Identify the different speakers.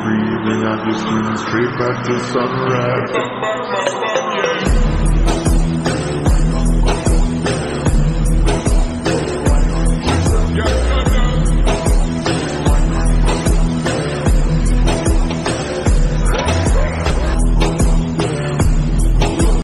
Speaker 1: breathing, I'm just moving straight back to sunrise.